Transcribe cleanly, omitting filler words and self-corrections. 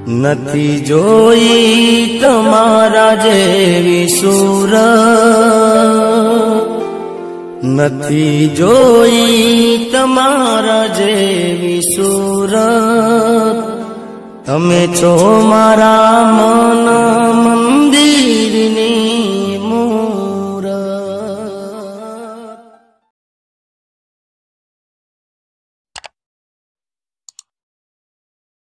નથી જોઈ તમારા જેવી સુરત, નથી જોઈ તમારા જેવી સુરત। તમે છો મારા મન મંદિરની